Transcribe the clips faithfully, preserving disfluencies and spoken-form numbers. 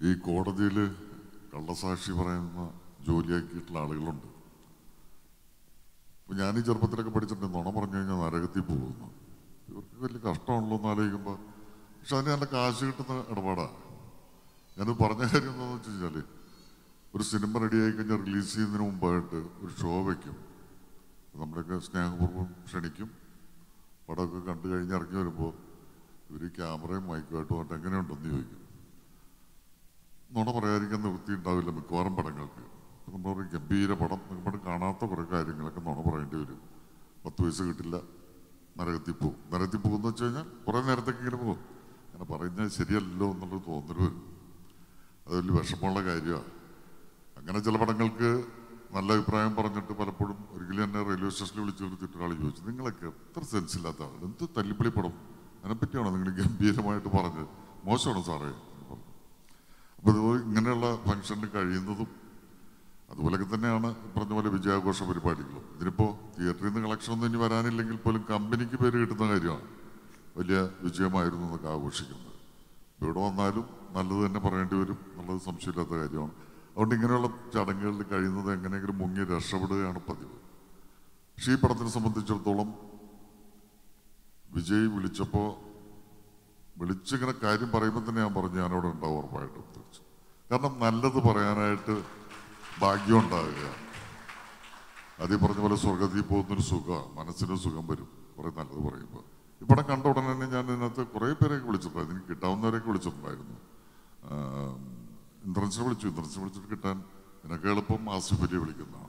ഈ കോടതിയിൽ കള്ളസാക്ഷി പറയുന്ന ജോലിയാക്കിയിട്ടുള്ള ആളുകളുണ്ട്. അപ്പം ഞാൻ ഈ ചെറുപ്പത്തിലൊക്കെ പഠിച്ചിട്ടുണ്ട്, നുണ പറഞ്ഞു കഴിഞ്ഞാൽ നരകത്തിൽ പോകുന്നു. ഇവർക്ക് വലിയ കഷ്ടമാണല്ലോ എന്ന് ആലോചിക്കുമ്പോൾ. പക്ഷെ അതിന് നല്ല കാശ് കിട്ടുന്ന ഇടപാടാണ്. ഞാനത് പറഞ്ഞ കാര്യം എന്താണെന്ന് വെച്ച് കഴിഞ്ഞാൽ, ഒരു സിനിമ റെഡിയായി കഴിഞ്ഞാൽ റിലീസ് ചെയ്യുന്നതിന് മുമ്പായിട്ട് ഒരു ഷോ വയ്ക്കും. നമ്മളൊക്കെ സ്നേഹപൂർവ്വം ക്ഷണിക്കും. പടമൊക്കെ കണ്ടു കഴിഞ്ഞ് ഇറങ്ങി വരുമ്പോൾ ഇവർ ക്യാമറയും മൈക്കുമായിട്ട് വന്നിട്ട് എങ്ങനെയുണ്ടെന്ന് ചോദിക്കും. നുണ പറയാതിരിക്കാൻ നിവൃത്തി ഉണ്ടാവില്ല മിക്കവാറും പടങ്ങൾക്ക്. നമ്മൾ പറയും ഗംഭീര പടം, നമ്മൾ കാണാത്ത കുറേ കാര്യങ്ങളൊക്കെ നുണ പറയേണ്ടി വരും. പത്ത് പൈസ കിട്ടില്ല, നരകത്തിൽ പോകും. നരകത്തിൽ പോകുമെന്ന് വെച്ച് കഴിഞ്ഞാൽ കുറേ നേരത്തേക്ക് ഇങ്ങനെ പോകും. അങ്ങനെ പറയുന്നത് ശരിയല്ലോ എന്നുള്ളത് തോന്നൽ വരും. അത് വലിയ വിഷമമുള്ള കാര്യമാണ്. അങ്ങനെ ചില പടങ്ങൾക്ക് നല്ല അഭിപ്രായം പറഞ്ഞിട്ട് പലപ്പോഴും ഒരിക്കലും എന്നെ റെയിൽവേ സ്റ്റേഷനിൽ വിളിച്ചു നിർത്തിയിട്ട് ഒരാൾ ചോദിച്ചു, നിങ്ങളൊക്കെ എത്ര സെൻസ് ഇല്ലാത്ത ആൾ, എന്ത് തല്ലിപ്പൊളി പടം, അതിനെപ്പറ്റിയാണോ നിങ്ങൾ ഗംഭീരമായിട്ട് പറഞ്ഞത്, മോശമാണോ സാറേ എന്ന് പറഞ്ഞു. അപ്പോൾ അതുപോലെ ഇങ്ങനെയുള്ള ഫംഗ്ഷനിൽ കഴിയുന്നതും അതുപോലെയൊക്കെ തന്നെയാണ് പറഞ്ഞ പോലെ വിജയാഘോഷ പരിപാടികളും. ഇതിനിപ്പോൾ തിയേറ്ററിൽ നിന്ന് കളക്ഷൻ ഒന്നും ഇനി വരാനില്ലെങ്കിൽ പോലും കമ്പനിക്ക് പേര് കിട്ടുന്ന കാര്യമാണ് വലിയ വിജയമായിരുന്നു എന്നൊക്കെ ആഘോഷിക്കുന്നത്. ഇവിടെ വന്നാലും നല്ലത് തന്നെ പറയേണ്ടി വരും എന്നുള്ളത് സംശയമില്ലാത്ത കാര്യമാണ്. അതുകൊണ്ട് ഇങ്ങനെയുള്ള ചടങ്ങുകളിൽ കഴിയുന്നത് എങ്ങനെയെങ്കിലും മുങ്ങി രക്ഷപ്പെടുകയാണ് പതിവ്. പക്ഷേ ഈ പടത്തിനെ സംബന്ധിച്ചിടത്തോളം വിജയ് വിളിച്ചപ്പോൾ വിളിച്ചിങ്ങനെ കാര്യം പറയുമ്പോൾ തന്നെ ഞാൻ പറഞ്ഞു ഞാനവിടെ ഉണ്ടാവും ഉറപ്പായിട്ടും തിരിച്ചു. കാരണം നല്ലത് പറയാനായിട്ട് ഭാഗ്യം ഉണ്ടാവുക. അതീ പറഞ്ഞ പോലെ സ്വർഗത്തിൽ പോകുന്നൊരു സുഖമാണ്, മനസ്സിന് സുഖം വരും കുറേ നല്ലത് പറയുമ്പോൾ. ഈ പടം കണ്ട ഉടനെ തന്നെ ഞാൻ ഇതിനകത്ത് കുറേ പേരെയൊക്കെ വിളിച്ചിട്ടുണ്ടായിരുന്നു, എനിക്ക് കിട്ടാവുന്നവരെയൊക്കെ വിളിച്ചിട്ടുണ്ടായിരുന്നു. ഇന്ദ്രൻസിനെ വിളിച്ചു, ഇന്ദ്രൻസിനെ വിളിച്ചിട്ട് കിട്ടാൻ എനിക്ക് എളുപ്പം ആസിഫ് അലിയെ വിളിക്കുന്നതാണ്.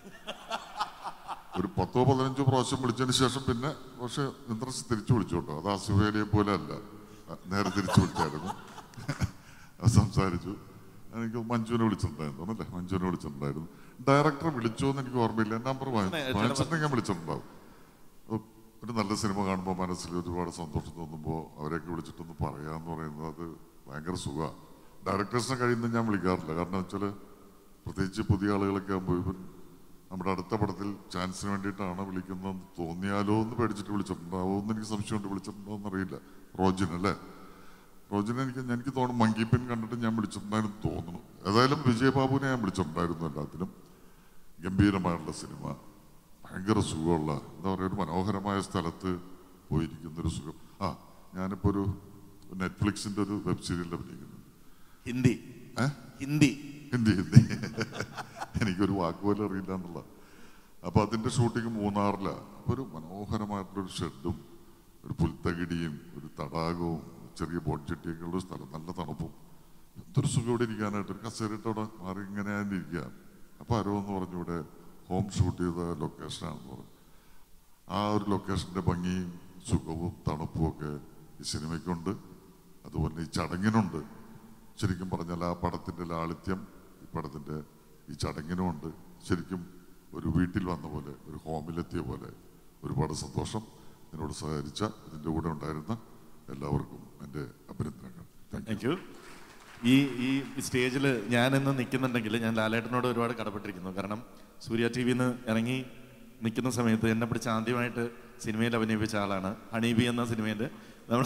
ഒരു പത്തോ പതിനഞ്ചോ പ്രാവശ്യം വിളിച്ചതിന് ശേഷം പിന്നെ പക്ഷെ ഇന്ദ്രൻസ് തിരിച്ചു വിളിച്ചു കേട്ടോ. അത് ആസിഫ് അലിയെ പോലെ അല്ല, നേരെ തിരിച്ചു വിളിച്ചായിരുന്നു. സംസാരിച്ചു. എനിക്ക് മഞ്ജുവിനെ വിളിച്ചിട്ടുണ്ടായിരുന്നു അല്ലേ, മഞ്ജുവിനെ വിളിച്ചിട്ടുണ്ടായിരുന്നു. ഡയറക്ടറെ വിളിച്ചോ എന്ന് എനിക്ക് ഓർമ്മയില്ല, നമ്പർ വാങ്ങിച്ചിട്ടുണ്ടെങ്കിൽ ഞാൻ വിളിച്ചിട്ടുണ്ടാവും. ഒരു നല്ല സിനിമ കാണുമ്പോൾ മനസ്സിൽ ഒരുപാട് സന്തോഷം തോന്നുമ്പോൾ അവരെയൊക്കെ വിളിച്ചിട്ടൊന്ന് പറയാമെന്ന് പറയുന്നത് അത് ഭയങ്കര സുഖമാണ്. ഡയറക്ടേഴ്സിനെ കഴിയുന്നത് ഞാൻ വിളിക്കാറില്ല. കാരണം വെച്ചാൽ പ്രത്യേകിച്ച് പുതിയ ആളുകളൊക്കെ ആകുമ്പോൾ ഇവൻ നമ്മുടെ അടുത്ത പടത്തിൽ ചാൻസിന് വേണ്ടിയിട്ടാണ് വിളിക്കുന്നതെന്ന് തോന്നിയാലോ എന്ന് പേടിച്ചിട്ട് വിളിച്ചിട്ടുണ്ടാവോ എന്ന് എനിക്ക് സംശയമുണ്ട്. വിളിച്ചിട്ടുണ്ടോ എന്നറിയില്ല. റോജിൻ അല്ലേ, റോജിനെ എനിക്ക് എനിക്ക് തോന്നുന്നു മങ്കിപ്പിൻ കണ്ടിട്ട് ഞാൻ വിളിച്ചിട്ടുണ്ടായിരുന്നു തോന്നുന്നു. ഏതായാലും വിജയബാബുവിനെ ഞാൻ വിളിച്ചിട്ടുണ്ടായിരുന്നു. എല്ലാത്തിനും ഗംഭീരമായിട്ടുള്ള സിനിമ, ഭയങ്കര സുഖമുള്ള എന്താ പറയുക, ഒരു മനോഹരമായ സ്ഥലത്ത് പോയിരിക്കുന്നൊരു സുഖം. ആ ഞാനിപ്പോൾ ഒരു നെറ്റ്ഫ്ലിക്സിൻ്റെ ഒരു വെബ് സീരിയലിൽ അഭിനയിക്കുന്നുണ്ട്. ഹിന്ദി ഹിന്ദി ഹിന്ദി ഹിന്ദി എനിക്കൊരു വാക്ക് പോലും അറിയില്ല എന്നുള്ള. അപ്പോൾ അതിൻ്റെ ഷൂട്ടിങ് മൂന്നാറിലാണ്. അപ്പോൾ ഒരു മനോഹരമായിട്ടുള്ളൊരു ഷെഡും ഒരു പുൽത്തകിടിയും ഒരു തടാകവും ചെറിയ ബോട്ട്ചട്ടിയൊക്കെ ഉള്ള സ്ഥലം, നല്ല തണുപ്പും. എന്തൊരു സുഖം ഇവിടെ ഇരിക്കാനായിട്ട്. ഒരു കസേരയിട്ട് അവിടെ മാറി ഇങ്ങനെ ഇരിക്കുക. അപ്പോൾ ആരോ എന്ന് പറഞ്ഞു ഇവിടെ ഹോം ഷൂട്ട് ചെയ്ത ലൊക്കേഷനാണെന്ന് പറഞ്ഞു. ആ ഒരു ലൊക്കേഷൻ്റെ ഭംഗിയും സുഖവും തണുപ്പും ഒക്കെ ഈ സിനിമയ്ക്കുണ്ട്, അതുപോലെ ഈ ചടങ്ങിനുണ്ട്. ശരിക്കും പറഞ്ഞാൽ ആ പടത്തിൻ്റെ ലാളിത്യം ഈ പടത്തിൻ്റെ ഈ ചടങ്ങിനുമുണ്ട്. ശരിക്കും ഒരു വീട്ടിൽ വന്ന പോലെ, ഒരു ഹോമിലെത്തിയ പോലെ. ഒരുപാട് സന്തോഷം. എന്നോട് സഹകരിച്ച ഇതിൻ്റെ കൂടെ ഉണ്ടായിരുന്ന എല്ലാവർക്കും എൻ്റെ അഭിനന്ദനങ്ങൾ. Thank you. ഈ ഈ സ്റ്റേജിൽ ഞാനിന്ന് നിൽക്കുന്നുണ്ടെങ്കിൽ ഞാൻ ലാലേട്ടനോട് ഒരുപാട് കടപ്പെട്ടിരിക്കുന്നു. കാരണം സൂര്യ ടി വിന്ന് ഇറങ്ങി നിൽക്കുന്ന സമയത്ത് എന്നെ പിടിച്ച് ആദ്യമായിട്ട് സിനിമയിൽ അഭിനയിപ്പിച്ച ആളാണ്. ഹണീബി എന്ന സിനിമയിൽ നമ്മൾ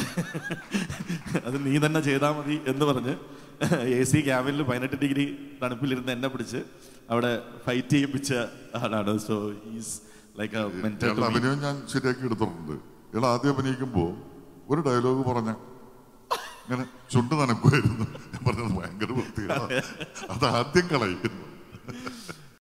അത് നീ തന്നെ ചെയ്താൽ മതി എന്ന് പറഞ്ഞ് എ സി ക്യാബിനിൽ പതിനെട്ട് ഡിഗ്രി തണുപ്പിലിരുന്ന് എന്നെ പിടിച്ച് അവിടെ ഫൈറ്റ് ചെയ്യിപ്പിച്ച ആളാണ്. So is like a mentor. അഭിനയം ഞാൻ ശരിയാക്കി എടുത്തിട്ടുണ്ട്. ഇയാൾ ആദ്യം അഭിനയിക്കുമ്പോൾ ഒരു ഡയലോഗ് പറഞ്ഞ ഇങ്ങനെ ചുണ്ട് നനക്കുമായിരുന്നു. ഞാൻ പറഞ്ഞത് ഭയങ്കര വൃത്തിയാണ്, അത് ആദ്യം കളയുന്നു.